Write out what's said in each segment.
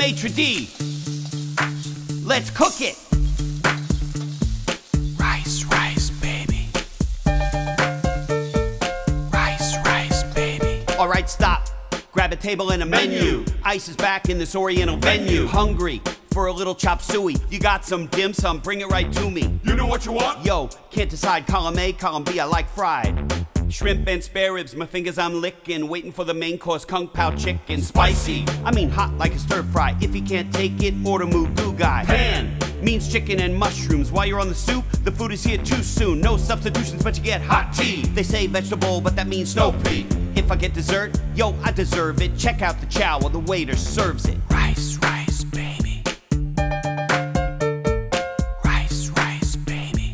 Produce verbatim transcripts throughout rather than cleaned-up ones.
maitre d'. Let's cook it. Rice, rice, baby. Rice, rice, baby. All right, stop. Grab a table and a menu. Ice is back in this oriental venue. Hungry for a little chop suey. You got some dim sum, bring it right to me. You know what you want? Yo, can't decide, column A, column B, I like fried. Shrimp and spare ribs, my fingers I'm licking, waiting for the main course, kung pao chicken. Spicy, I mean hot like a stir fry. If you can't take it, order moo goo guy. Pan means chicken and mushrooms. While you're on the soup, the food is here too soon. No substitutions, but you get hot tea. They say vegetable, but that means snow pea. If I get dessert, yo, I deserve it. Check out the chow while the waiter serves it. Rice, rice, baby. Rice, rice, baby.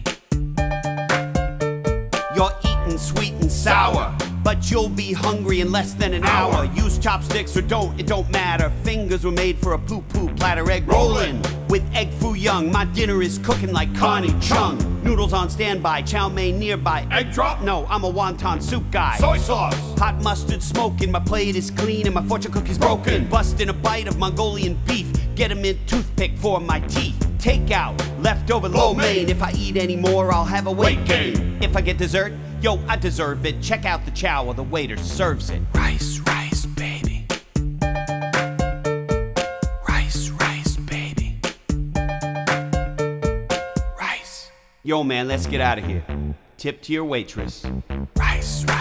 You're eating sweet and sour, but you'll be hungry in less than an hour. Use chopsticks or don't, it don't matter. Fingers were made for a poo-poo platter. Egg rolling with egg foo young. My dinner is cooking like Connie Chung. Noodles on standby, chow mein nearby. Egg drop? No, I'm a wonton soup guy. Soy sauce. Hot mustard smoking, my plate is clean and my fortune cookie's broken. Busting a bite of Mongolian beef, get a mint toothpick for my teeth. Take out, leftover lo mein. If I eat any more, I'll have a weight gain. If I get dessert, yo, I deserve it. Check out the chow while the waiter serves it. Rice, rice, baby. Rice, rice, baby. Rice. Yo, man, let's get out of here. Tip to your waitress. Rice, rice.